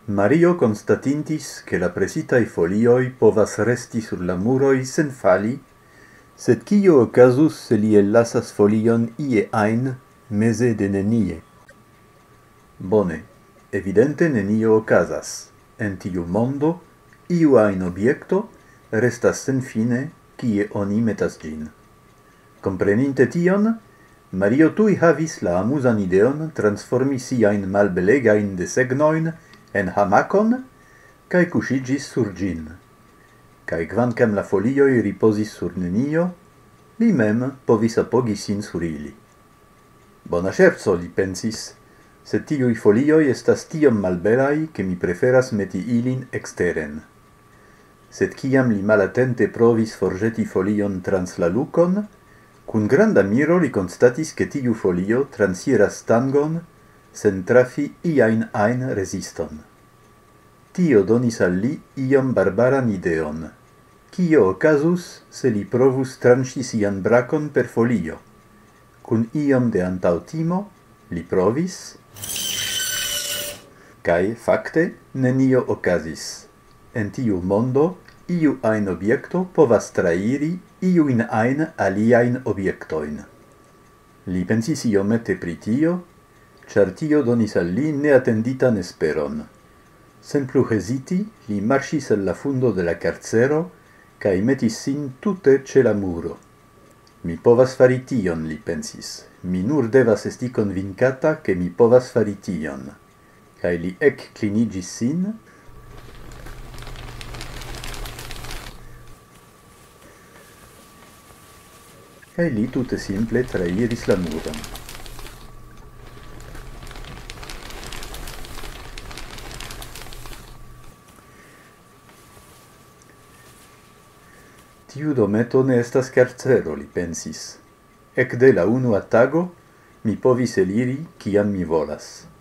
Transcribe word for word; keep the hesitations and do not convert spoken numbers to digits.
Mario constatintis che la presitae folioi povas resti sur la muroi sen fali, sed cio ocasus se li ellasas folion ie ein mese de nenie? Bone, evidente nenio ocasas. En tiu mondo, iu ein obiecto restas sen fine, kie oni metas gin. Compreninte tion, Mario tui havis la amusan ideon transformi siain malbelegain desegnoin en hamakon, cae cusigis sur gin. Cae quancam la folioi riposis sur nenio, li mem povis apogi sin sur ili. Bona scherzo, li pensis, sed tiui folioi estas tiom malbelai, che mi preferas meti ilin exteren. Sed ciam li malatente provis forgeti folion trans la lucon, cun granda miro li constatis che tiu folio transieras stangon, sen trafi iain ein resiston. Tio donis al li iom barbaran ideon. Cio ocasus se li provus tranci sian bracon per folio? Cun iom de antautimo, li provis, cae, facte, nenio ocasis. En tiu mondo, iu ein obiecto povas trairi iuin ein aliain obiectoin. Li pensis iomete pri tio, char tio donis al li neattenditan esperon. Sen plu hesiti, li marchis al la fundo de la carcero, cae metis sin tute ce la muro. Mi povas fari tion, li pensis. Mi nur devas esti convincata che mi povas fari tion. Cae li ec clinigis sin, cae li tute simple trairis la muron. Tiu dometo ne estas carcero, li pensis. Ec de la unua tago, mi povis eliri ciam mi volas.